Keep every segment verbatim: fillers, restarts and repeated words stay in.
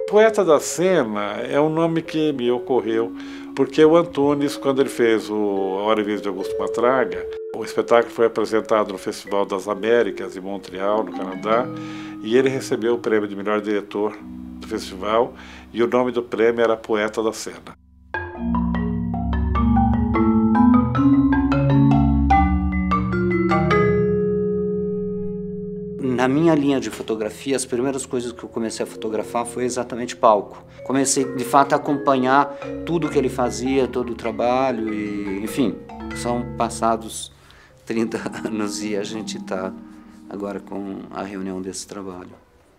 Poeta da Cena é um nome que me ocorreu porque o Antunes, quando ele fez o A Hora e Vez de Augusto Matraga, o espetáculo foi apresentado no Festival das Américas, em Montreal, no Canadá, e ele recebeu o prêmio de melhor diretor do festival, e o nome do prêmio era Poeta da Cena. Na minha linha de fotografia, as primeiras coisas que eu comecei a fotografar foi exatamente palco. Comecei, de fato, a acompanhar tudo que ele fazia, todo o trabalho, e, enfim, são passados trinta anos e a gente está agora com a reunião desse trabalho.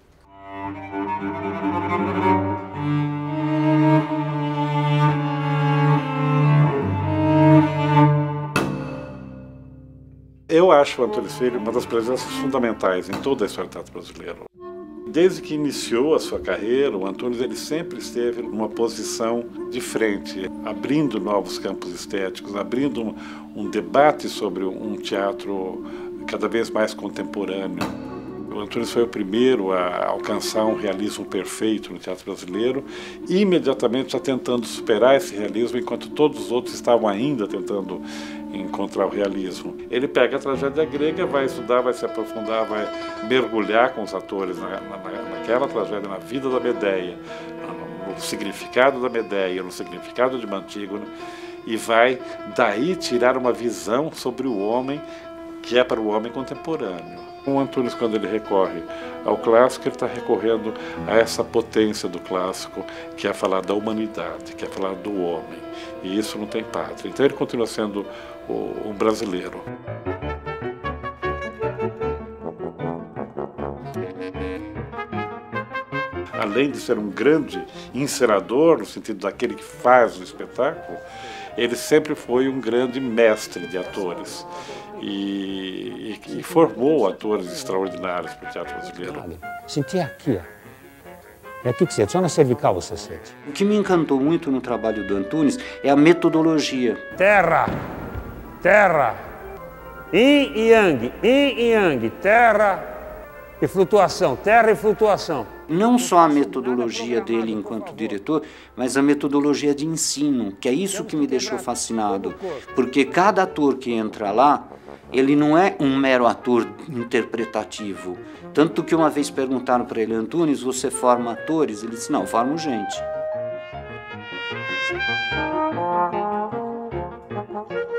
Eu acho o Antunes Filho uma das presenças fundamentais em toda a história do teatro brasileiro. Desde que iniciou a sua carreira, o Antunes ele sempre esteve numa posição de frente, abrindo novos campos estéticos, abrindo um, um debate sobre um teatro cada vez mais contemporâneo. O Antunes foi o primeiro a alcançar um realismo perfeito no teatro brasileiro e imediatamente já tentando superar esse realismo, enquanto todos os outros estavam ainda tentando encontrar o realismo. Ele pega a tragédia grega, vai estudar, vai se aprofundar, vai mergulhar com os atores na, na, naquela tragédia, na vida da Medeia, no, no significado da Medeia, no significado de Antígona, e vai daí tirar uma visão sobre o homem que é para o homem contemporâneo. O Antunes, quando ele recorre ao clássico, ele está recorrendo a essa potência do clássico, que é falar da humanidade, que é falar do homem. E isso não tem pátria. Então ele continua sendo um brasileiro. Além de ser um grande encenador, no sentido daquele que faz o espetáculo, ele sempre foi um grande mestre de atores. E, e, e formou atores extraordinários para o teatro brasileiro. Senti aqui, ó. É aqui que você, só na cervical você sente. O que me encantou muito no trabalho do Antunes é a metodologia. Terra, terra, yin e yang, yin e yang, terra e flutuação, terra e flutuação. Não só a metodologia dele enquanto diretor, mas a metodologia de ensino, que é isso que me deixou fascinado. Porque cada ator que entra lá, ele não é um mero ator interpretativo. Tanto que uma vez perguntaram para ele, Antunes, você forma atores? Ele disse, não, eu formo gente.